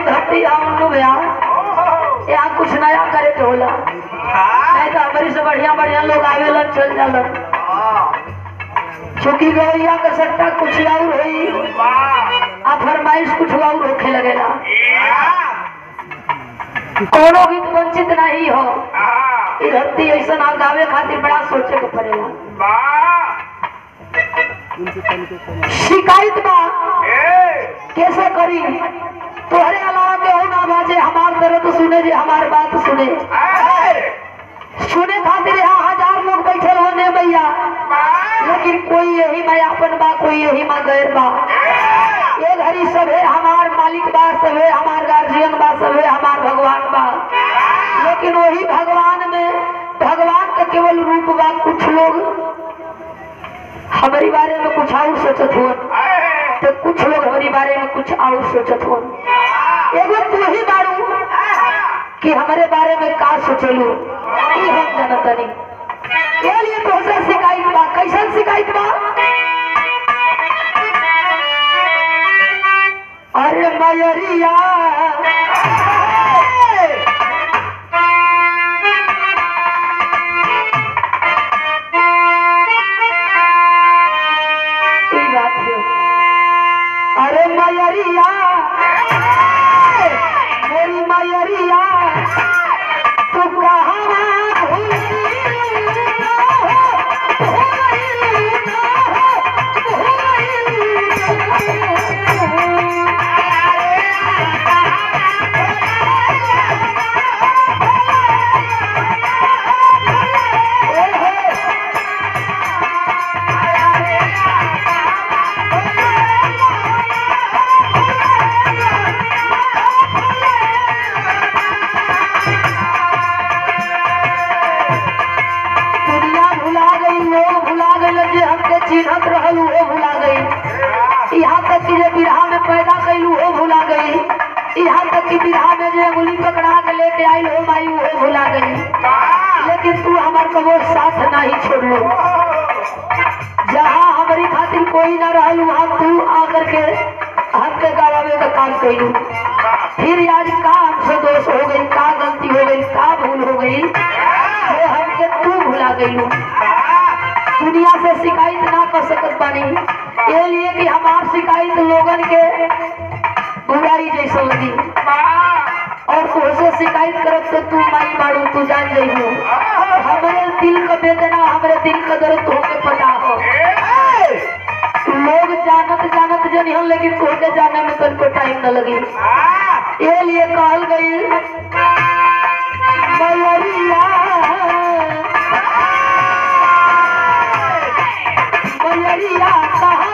धरती हम भैया यहाँ कुछ नया करे के होला, नहीं तो हमारी से बढ़िया बढ़िया लोग आवेला चल जाला। चूंकि गवैया का सट्टा कुछ और हुई आ फरमाइश कुछ और होखे लगेला। कोनो गीत वंचित नहीं हो, ये धरती ऐसा ना गावे खातिर बड़ा सोचे के पड़ेला। शिकायत बा कैसे करी, तोहरे अलावा केहू ना बाजे हमार दर्द सुने, जे हमार बात सुने। सुने खातिर यहाँ हजार लोग बैठे होने भैया, लेकिन कोई यही मैं अपन बा, कोई यही मैं गैर बा। ये घड़ी सभे हमार मालिक बा, सभे हमार गार्जियन बा, सभे हमार भगवान बा। लेकिन वही भगवान में भगवान का केवल रूप बा। कुछ लोग हमारे बारे में कुछ और सोचत हो, तो कुछ लोग हमारे बारे में कुछ और सोचत हो। एगो तू ही बारू कि हमारे बारे में का सोचलू, ये हम जानत नहीं। ये लिए तुझसे शिकायत बा। कैसन शिकायत बा? अरे मयरिया मेरी मयरिया तू कहाँ चिन्हत रहल वो भुला गई। यहाँ तक कि जो बिरहा में पैदा कैलू वो भुला गई। यहाँ तक कि बिरहा में जो अंगुली पकड़ा के लेके आई हो माई वो भुला गई। लेकिन तू हमार कबो साथ नहीं छोड़लो। जहाँ हमारी खातिर कोई न रहल वहाँ तू आकर के हमके गवावे का काम कैलू। फिर आज का हमसे दोष हो गई, का गलती हो गई, का भूल हो गई जो हमके तू भुला गईलू। दुनिया से शिकायत ना कर सकत बानी, ये लिए कि हमार शिकायत लोगन के बुराई जैसा लगी। और तुझसे शिकायत करब तो तू माई बाड़ू, तू जान जाइबू। हमारे दिल का वेदना, हमारे दिल का दर्द तुमके पता हो। लोग जानत जानत जनिहन, लेकिन तुझे जाने में तुमको टाइम न लगी। ये लिए कहल गई मयरिया मयरिया कहाँ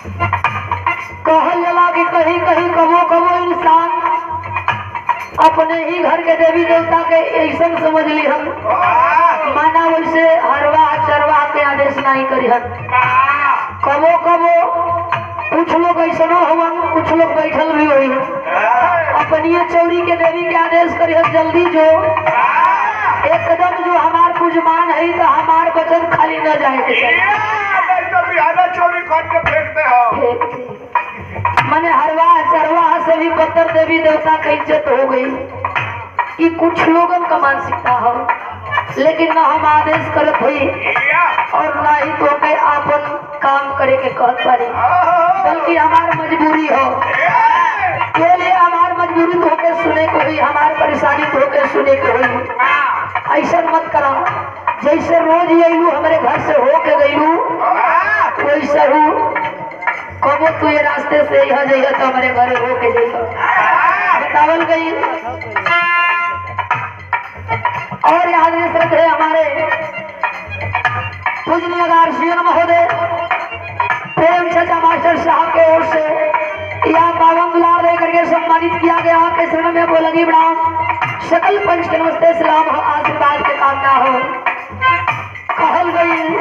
अपने अपने ही घर के देवी देवता के ऐसा समझ ली हम माना वैसे हरवा चरवा के आदेश नहीं करी हम। कबो कबो कुछ लोग ऐसा हवन, कुछ लोग बैठल भी हुई अपनी चौरी के देवी के आदेश करी जल्दी जो एकदम जो हमार बुझमान है तो हमार वचन खाली न जाए के मैंने हरवा चरवा से भी बदतर देवी देवता की इज्जत हो गई कि कुछ लोगों का मानसिकता हो, लेकिन न हम आदेश करत हुई और न ही तो के आपन काम करे के कहत पारी, बल्कि हमार मजबूरी हो के लिए हमार मजबूरी तो के सुने को हुई, हमार परेशानी तो के सुने को हुई। ऐसा मत करा जैसे रोज अयलू हमारे घर से हो के गयलू वैसे हूँ कबो तू ये रास्ते से यह जइया तो हमारे घरे हो के जइया बतावल गई। और याद श्रद्धे हमारे पूजनीय गार्जियन महोदय प्रेम चाचा मास्टर साहब के ओर से यह पावन दुलार दे करके सम्मानित किया गया के शरण में बोलगी ब्राह्मण सकल पंच के नमस्ते सलाम हो, आशीर्वाद के कामना हो। कहल गई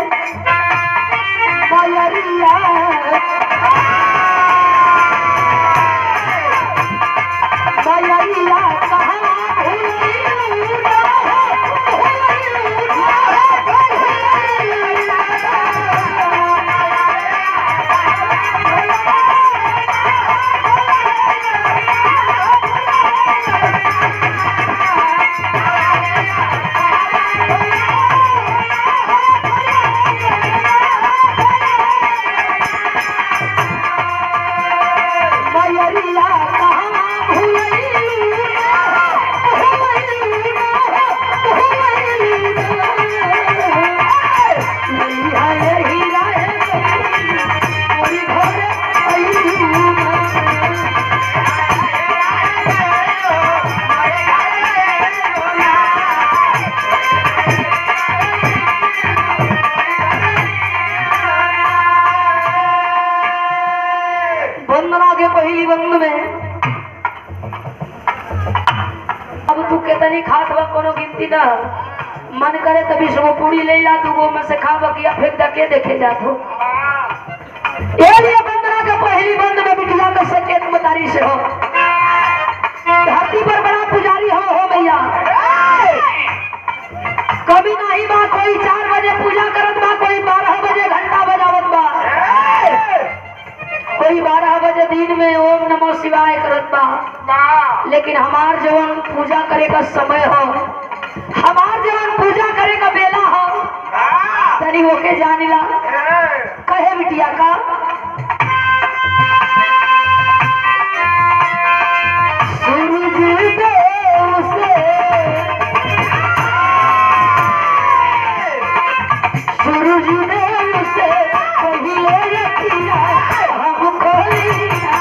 पहली बंद में अब तू कितनी खात बा कोनो गिनती ना मन करे तभी सो पूरी ले ला तू गो में से खा बकिया फेंक दे देखे जात हो। ये लिए बंदना के पहली बंद में बिटिया का संकेत मतारी से हो, धरती पर बड़ा पुजारी हो भैया। कभी नहीं बा कोई 4 बजे पूजा करत बा, कोई 12 बजे घंटा बजावत बा, कोई 12 बजे दिन में ओम नमो शिवाय करत बा। लेकिन हमार जवन पूजा करे का समय हो, हमार जवन पूजा करे का बेला हो तनी होके जानिला कहे बिटिया का सूरज देव से सूरज देव से पहिले रखिया हम खोली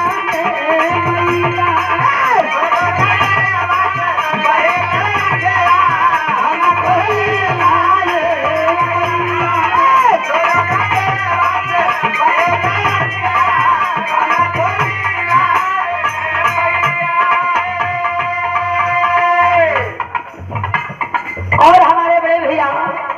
और हमारे बड़े भैया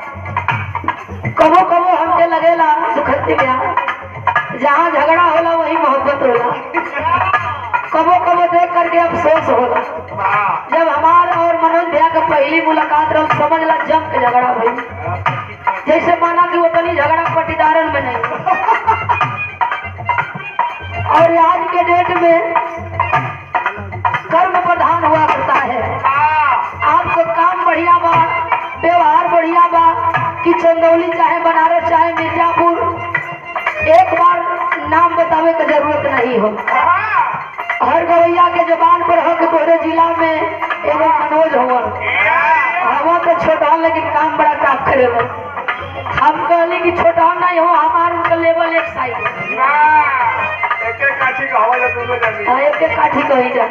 कबो कबो हमके लगेला दुखती ब्याह जहाँ झगड़ा होला वही मोहब्बत होला। कबो कबो देख करके अफसोस होला जब हमारे और मनोज भैया का पहली मुलाकात रहा समझ ला जम के झगड़ा भाई, जैसे माना कि वो तनी झगड़ा पटीदारन में नहीं। और आज के डेट में कर्म प्रधान हुआ करता है। आपको काम बढ़िया बा, व्यवहार बढ़िया बा कि चंदौली चाहे बनारस चाहे मिर्जापुर, एक बार नाम बतावे की जरूरत नहीं हो। हर गवैया के जबान पर हो कि तोरे जिला में एगो मनोज हुआ हवा तो छोटा लेकिन काम बड़ा काम करे। हम कहले कि छोटा नहीं हो, हमार उनका लेवल एक साइड एक काठी कही जाए।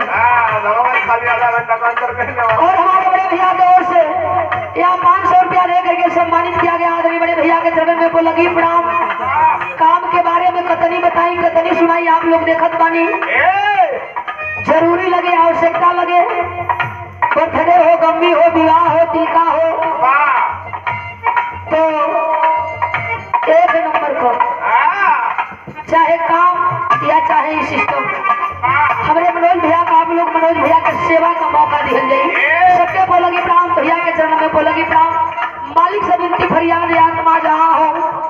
और हमारे बड़े भैया की ओर से यहाँ 500 रुपया दे करके सम्मानित किया गया। आदमी बड़े भैया के चरण में लगी प्रणाम। काम के बारे में कतनी बताई कतनी सुनाई आप लोग देखत बानी। जरूरी लगे आवश्यकता लगे बर्थडे हो, गम्मी हो, विवाह हो, टीका हो, तो एक नंबर को चाहे काम या चाहे सिस्टम, हमारे मनोज भैया का आप लोग मनोज भैया के सेवा का मौका दिया जाए। सबके बोलोगी प्रणाम, भैया के चरण में बोलोगी प्रणाम। मालिक से विनती फरियाद आत्मा जहाँ हो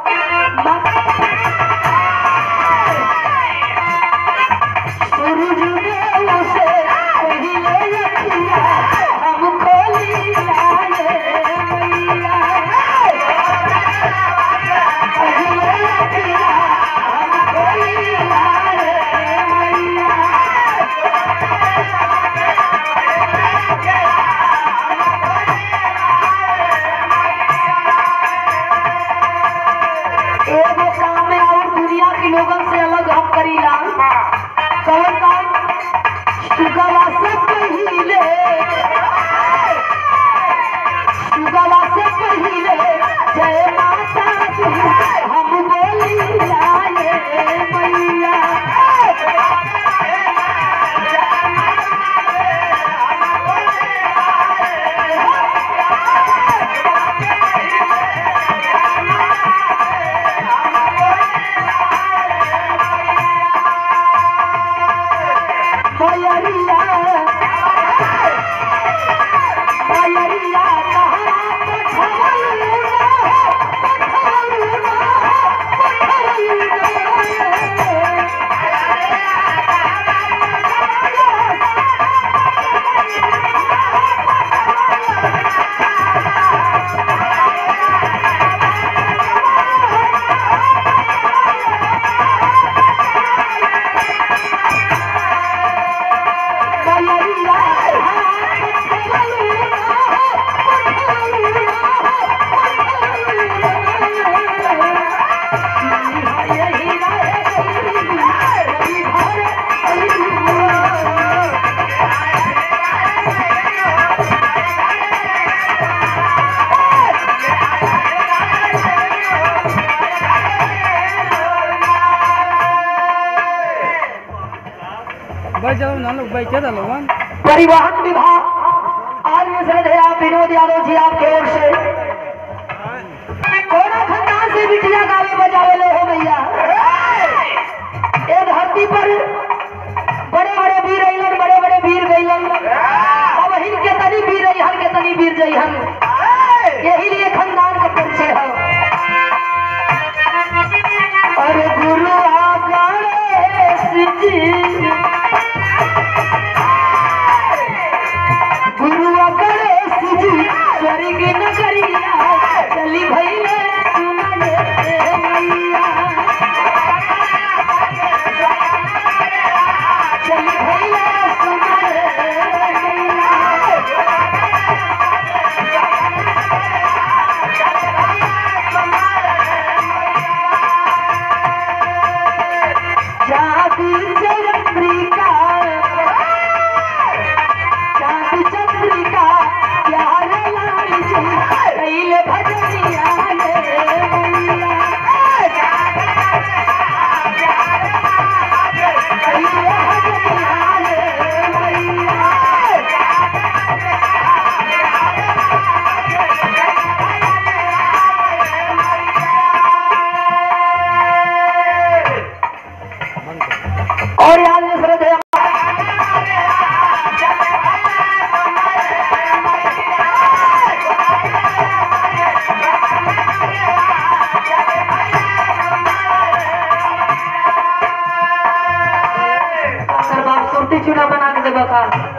सूरज देव से पहिले अखिया हमको लियाए मैया, पहिले अखिया हमको लियाए मैया। एगो काम है और दुनिया के लोगों से अलग हम करीला, कौन काम? सुगवा से पहिले, सुगवा से पहिले जय माता दी हम बोली आए मैया। परिवहन विभाग आज में श्रद्धेय विनोद यादव जी आपके ओर से कोना खानदान से बिटिया गावे बजावे ले हो भैया। ये धरती पर बड़े बड़े वीर अइलन, बड़े बड़े वीर गइलन, अब हिन के तनी वीर अइहन के तनी वीर जइहन, यही लिए खानदान का परिचय है। अरे गुरु गणेश जी, गुरु गणेश जी स्वर्ग नगरिया चली भैले सुनले मैया, चली भैले सुनले मैया। जादू चंद्रिका, जादू चंद्रिका प्यार लाल जी कैले भजनिया ले मैया, कैले भजनिया ले मैया। और याद में श्रद्धेय सुरती चूना बना के देगा का